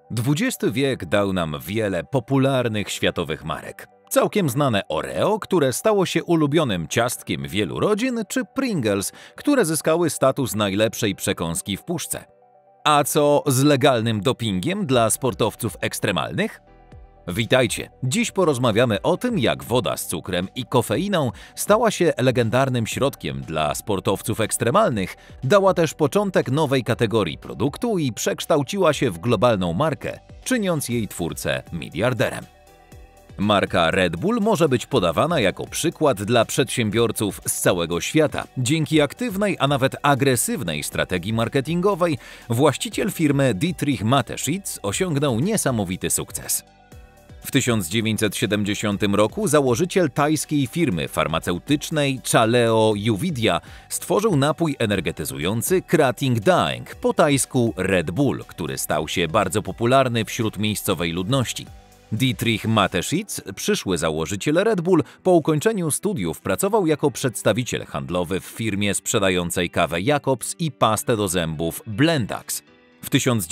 XX wiek dał nam wiele popularnych światowych marek. Całkiem znane Oreo, które stało się ulubionym ciastkiem wielu rodzin, czy Pringles, które zyskały status najlepszej przekąski w puszce. A co z legalnym dopingiem dla sportowców ekstremalnych? Witajcie! Dziś porozmawiamy o tym, jak woda z cukrem i kofeiną stała się legendarnym środkiem dla sportowców ekstremalnych, dała też początek nowej kategorii produktu i przekształciła się w globalną markę, czyniąc jej twórcę miliarderem. Marka Red Bull może być podawana jako przykład dla przedsiębiorców z całego świata. Dzięki aktywnej, a nawet agresywnej strategii marketingowej właściciel firmy Dietrich Mateschitz osiągnął niesamowity sukces. W 1970 roku założyciel tajskiej firmy farmaceutycznej Chaleo Yuvidia stworzył napój energetyzujący Krating Daeng, po tajsku Red Bull, który stał się bardzo popularny wśród miejscowej ludności. Dietrich Mateschitz, przyszły założyciel Red Bull, po ukończeniu studiów pracował jako przedstawiciel handlowy w firmie sprzedającej kawę Jacobs i pastę do zębów Blendax. W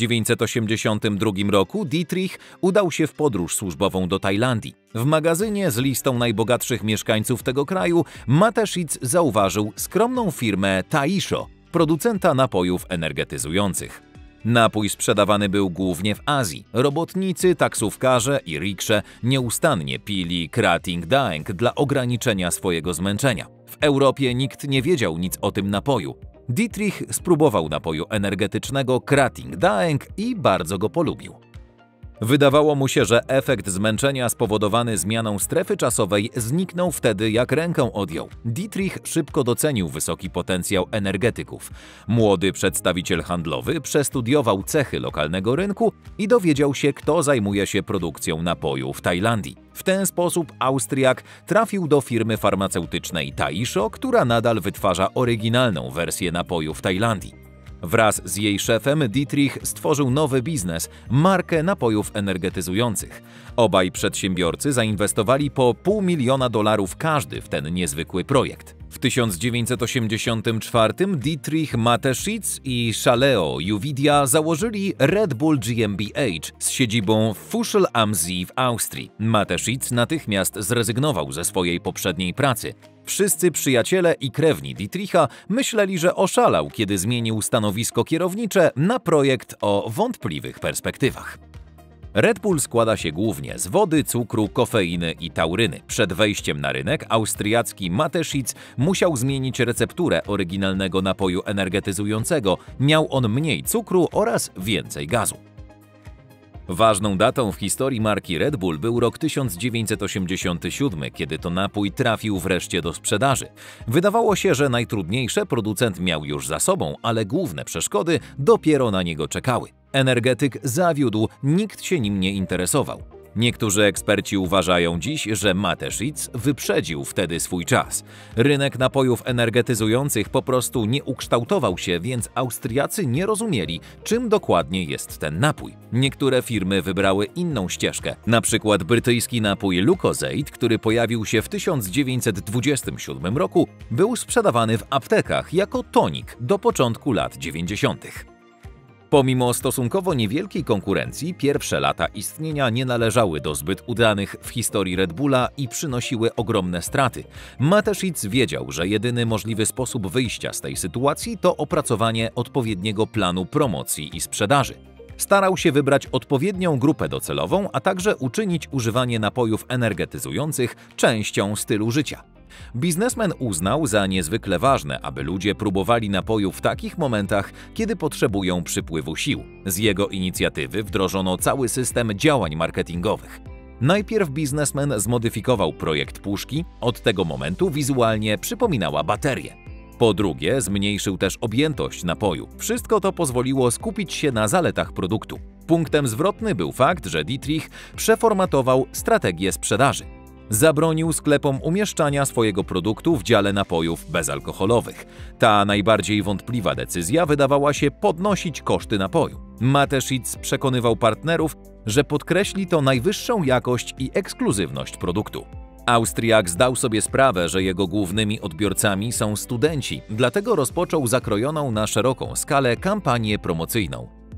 1982 roku Dietrich udał się w podróż służbową do Tajlandii. W magazynie z listą najbogatszych mieszkańców tego kraju Mateschitz zauważył skromną firmę Taisho, producenta napojów energetyzujących. Napój sprzedawany był głównie w Azji. Robotnicy, taksówkarze i riksze nieustannie pili Krating Daeng dla ograniczenia swojego zmęczenia. W Europie nikt nie wiedział nic o tym napoju. Dietrich spróbował napoju energetycznego Krating Daeng i bardzo go polubił. Wydawało mu się, że efekt zmęczenia spowodowany zmianą strefy czasowej zniknął wtedy, jak ręką odjął. Dietrich szybko docenił wysoki potencjał energetyków. Młody przedstawiciel handlowy przestudiował cechy lokalnego rynku i dowiedział się, kto zajmuje się produkcją napoju w Tajlandii. W ten sposób Austriak trafił do firmy farmaceutycznej Taisho, która nadal wytwarza oryginalną wersję napoju w Tajlandii. Wraz z jej szefem Dietrich stworzył nowy biznes – markę napojów energetyzujących. Obaj przedsiębiorcy zainwestowali po $500 000 każdy w ten niezwykły projekt. W 1984 Dietrich Mateschitz i Chaleo Yuvidia założyli Red Bull GmbH z siedzibą w Fuschl am See w Austrii. Mateschitz natychmiast zrezygnował ze swojej poprzedniej pracy. Wszyscy przyjaciele i krewni Dietricha myśleli, że oszalał, kiedy zmienił stanowisko kierownicze na projekt o wątpliwych perspektywach. Red Bull składa się głównie z wody, cukru, kofeiny i tauryny. Przed wejściem na rynek austriacki Mateschitz musiał zmienić recepturę oryginalnego napoju energetyzującego. Miał on mniej cukru oraz więcej gazu. Ważną datą w historii marki Red Bull był rok 1987, kiedy to napój trafił wreszcie do sprzedaży. Wydawało się, że najtrudniejsze producent miał już za sobą, ale główne przeszkody dopiero na niego czekały. Energetyk zawiódł, nikt się nim nie interesował. Niektórzy eksperci uważają dziś, że Mateschitz wyprzedził wtedy swój czas. Rynek napojów energetyzujących po prostu nie ukształtował się, więc Austriacy nie rozumieli, czym dokładnie jest ten napój. Niektóre firmy wybrały inną ścieżkę, na przykład brytyjski napój Lucozade, który pojawił się w 1927 roku, był sprzedawany w aptekach jako tonik do początku lat 90. Pomimo stosunkowo niewielkiej konkurencji, pierwsze lata istnienia nie należały do zbyt udanych w historii Red Bulla i przynosiły ogromne straty. Mateschitz wiedział, że jedyny możliwy sposób wyjścia z tej sytuacji to opracowanie odpowiedniego planu promocji i sprzedaży. Starał się wybrać odpowiednią grupę docelową, a także uczynić używanie napojów energetyzujących częścią stylu życia. Biznesmen uznał za niezwykle ważne, aby ludzie próbowali napoju w takich momentach, kiedy potrzebują przypływu sił. Z jego inicjatywy wdrożono cały system działań marketingowych. Najpierw biznesmen zmodyfikował projekt puszki, od tego momentu wizualnie przypominała baterię. Po drugie, zmniejszył też objętość napoju. Wszystko to pozwoliło skupić się na zaletach produktu. Punktem zwrotnym był fakt, że Dietrich przeformatował strategię sprzedaży. Zabronił sklepom umieszczania swojego produktu w dziale napojów bezalkoholowych. Ta najbardziej wątpliwa decyzja wydawała się podnosić koszty napoju. Mateschitz przekonywał partnerów, że podkreśli to najwyższą jakość i ekskluzywność produktu. Austriak zdał sobie sprawę, że jego głównymi odbiorcami są studenci, dlatego rozpoczął zakrojoną na szeroką skalę kampanię promocyjną.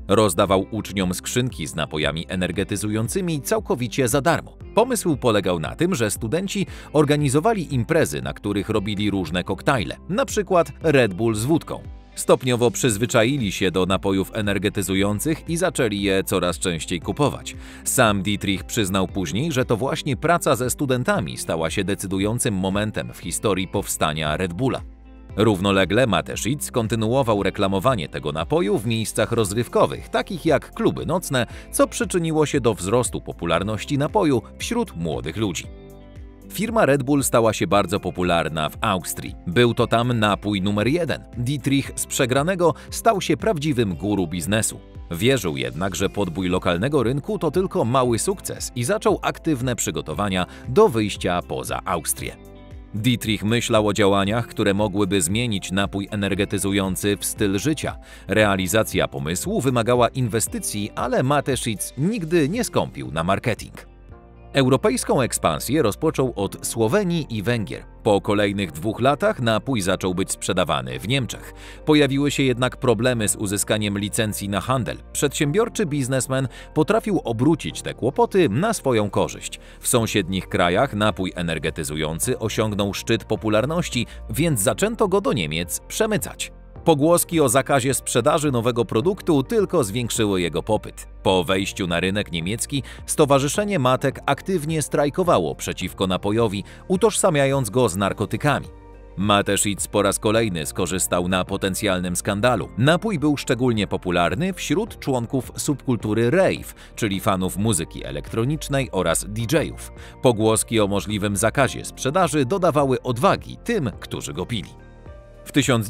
Rozdawał uczniom skrzynki z napojami energetyzującymi całkowicie za darmo. Pomysł polegał na tym, że studenci organizowali imprezy, na których robili różne koktajle, np. Red Bull z wódką. Stopniowo przyzwyczaili się do napojów energetyzujących i zaczęli je coraz częściej kupować. Sam Dietrich przyznał później, że to właśnie praca ze studentami stała się decydującym momentem w historii powstania Red Bulla. Równolegle Mateschitz kontynuował reklamowanie tego napoju w miejscach rozrywkowych, takich jak kluby nocne, co przyczyniło się do wzrostu popularności napoju wśród młodych ludzi. Firma Red Bull stała się bardzo popularna w Austrii. Był to tam napój numer 1. Dietrich z przegranego stał się prawdziwym guru biznesu. Wierzył jednak, że podbój lokalnego rynku to tylko mały sukces i zaczął aktywne przygotowania do wyjścia poza Austrię. Dietrich myślał o działaniach, które mogłyby zmienić napój energetyzujący w styl życia. Realizacja pomysłu wymagała inwestycji, ale Mateschitz nigdy nie skąpił na marketing. Europejską ekspansję rozpoczął od Słowenii i Węgier. Po kolejnych 2 latach napój zaczął być sprzedawany w Niemczech. Pojawiły się jednak problemy z uzyskaniem licencji na handel. Przedsiębiorczy biznesmen potrafił obrócić te kłopoty na swoją korzyść. W sąsiednich krajach napój energetyzujący osiągnął szczyt popularności, więc zaczęto go do Niemiec przemycać. Pogłoski o zakazie sprzedaży nowego produktu tylko zwiększyły jego popyt. Po wejściu na rynek niemiecki Stowarzyszenie Matek aktywnie strajkowało przeciwko napojowi, utożsamiając go z narkotykami. Mateschitz po raz kolejny skorzystał na potencjalnym skandalu. Napój był szczególnie popularny wśród członków subkultury rave, czyli fanów muzyki elektronicznej oraz DJ-ów. Pogłoski o możliwym zakazie sprzedaży dodawały odwagi tym, którzy go pili. W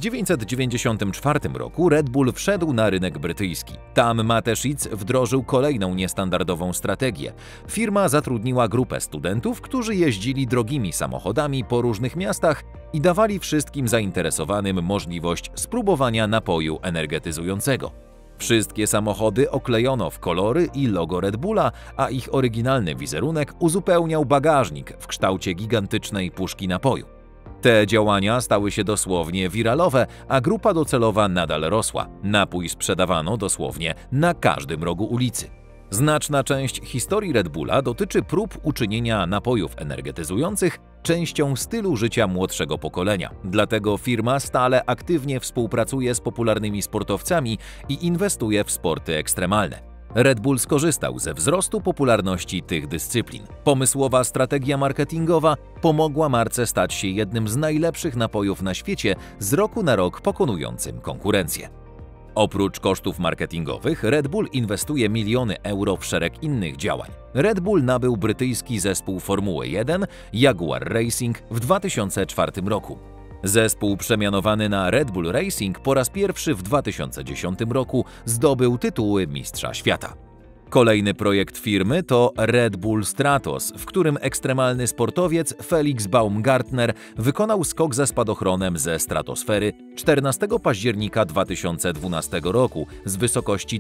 1994 roku Red Bull wszedł na rynek brytyjski. Tam Mateschitz wdrożył kolejną niestandardową strategię. Firma zatrudniła grupę studentów, którzy jeździli drogimi samochodami po różnych miastach i dawali wszystkim zainteresowanym możliwość spróbowania napoju energetyzującego. Wszystkie samochody oklejono w kolory i logo Red Bulla, a ich oryginalny wizerunek uzupełniał bagażnik w kształcie gigantycznej puszki napoju. Te działania stały się dosłownie wiralowe, a grupa docelowa nadal rosła. Napój sprzedawano dosłownie na każdym rogu ulicy. Znaczna część historii Red Bulla dotyczy prób uczynienia napojów energetyzujących częścią stylu życia młodszego pokolenia. Dlatego firma stale aktywnie współpracuje z popularnymi sportowcami i inwestuje w sporty ekstremalne. Red Bull skorzystał ze wzrostu popularności tych dyscyplin. Pomysłowa strategia marketingowa pomogła marce stać się jednym z najlepszych napojów na świecie, z roku na rok pokonującym konkurencję. Oprócz kosztów marketingowych, Red Bull inwestuje miliony euro w szereg innych działań. Red Bull nabył brytyjski zespół Formuły 1 Jaguar Racing w 2004 roku. Zespół przemianowany na Red Bull Racing po raz pierwszy w 2010 roku zdobył tytuły Mistrza Świata. Kolejny projekt firmy to Red Bull Stratos, w którym ekstremalny sportowiec Felix Baumgartner wykonał skok ze spadochronem ze stratosfery 14 października 2012 roku z wysokości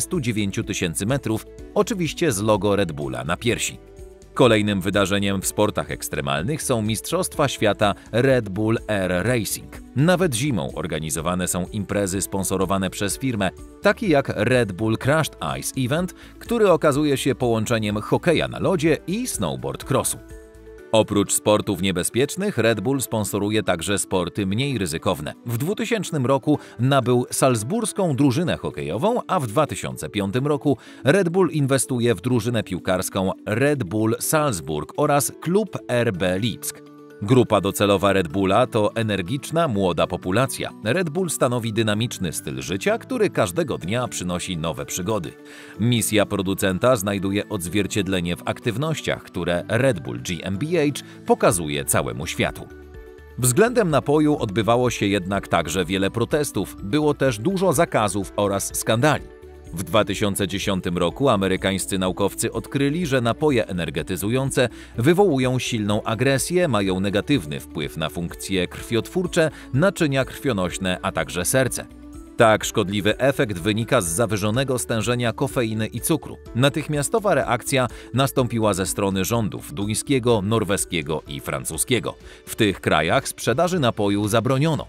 39 000 metrów, oczywiście z logo Red Bulla na piersi. Kolejnym wydarzeniem w sportach ekstremalnych są Mistrzostwa Świata Red Bull Air Racing. Nawet zimą organizowane są imprezy sponsorowane przez firmę, takie jak Red Bull Crushed Ice Event, który okazuje się połączeniem hokeja na lodzie i snowboard crossu. Oprócz sportów niebezpiecznych, Red Bull sponsoruje także sporty mniej ryzykowne. W 2000 roku nabył salzburską drużynę hokejową, a w 2005 roku Red Bull inwestuje w drużynę piłkarską Red Bull Salzburg oraz klub RB Lipsk. Grupa docelowa Red Bulla to energiczna, młoda populacja. Red Bull stanowi dynamiczny styl życia, który każdego dnia przynosi nowe przygody. Misja producenta znajduje odzwierciedlenie w aktywnościach, które Red Bull GmbH pokazuje całemu światu. Względem napoju odbywało się jednak także wiele protestów, było też dużo zakazów oraz skandali. W 2010 roku amerykańscy naukowcy odkryli, że napoje energetyzujące wywołują silną agresję, mają negatywny wpływ na funkcje krwiotwórcze, naczynia krwionośne, a także serce. Tak szkodliwy efekt wynika z zawyżonego stężenia kofeiny i cukru. Natychmiastowa reakcja nastąpiła ze strony rządów duńskiego, norweskiego i francuskiego. W tych krajach sprzedaży napoju zabroniono.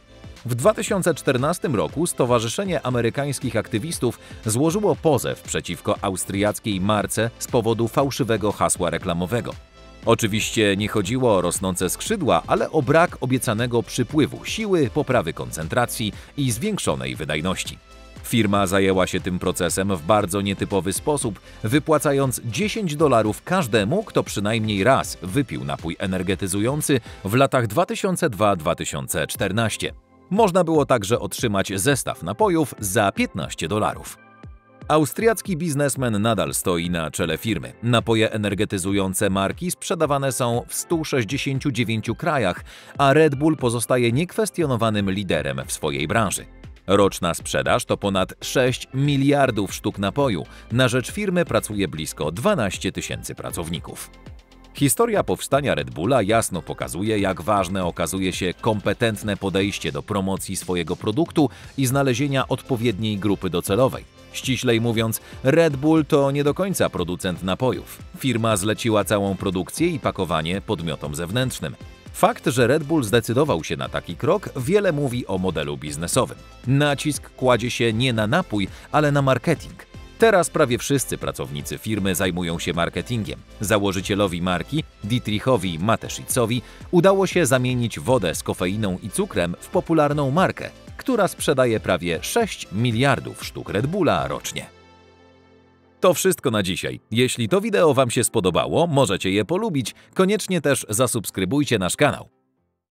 W 2014 roku Stowarzyszenie Amerykańskich Aktywistów złożyło pozew przeciwko austriackiej marce z powodu fałszywego hasła reklamowego. Oczywiście nie chodziło o rosnące skrzydła, ale o brak obiecanego przypływu siły, poprawy koncentracji i zwiększonej wydajności. Firma zajęła się tym procesem w bardzo nietypowy sposób, wypłacając $10 każdemu, kto przynajmniej raz wypił napój energetyzujący w latach 2002-2014. Można było także otrzymać zestaw napojów za $15. Austriacki biznesmen nadal stoi na czele firmy. Napoje energetyzujące marki sprzedawane są w 169 krajach, a Red Bull pozostaje niekwestionowanym liderem w swojej branży. Roczna sprzedaż to ponad 6 miliardów sztuk napoju. Na rzecz firmy pracuje blisko 12 000 pracowników. Historia powstania Red Bulla jasno pokazuje, jak ważne okazuje się kompetentne podejście do promocji swojego produktu i znalezienia odpowiedniej grupy docelowej. Ściślej mówiąc, Red Bull to nie do końca producent napojów. Firma zleciła całą produkcję i pakowanie podmiotom zewnętrznym. Fakt, że Red Bull zdecydował się na taki krok, wiele mówi o modelu biznesowym. Nacisk kładzie się nie na napój, ale na marketing. Teraz prawie wszyscy pracownicy firmy zajmują się marketingiem. Założycielowi marki, Dietrichowi Mateszitzowi, udało się zamienić wodę z kofeiną i cukrem w popularną markę, która sprzedaje prawie 6 miliardów sztuk Red Bulla rocznie. To wszystko na dzisiaj. Jeśli to wideo Wam się spodobało, możecie je polubić. Koniecznie też zasubskrybujcie nasz kanał.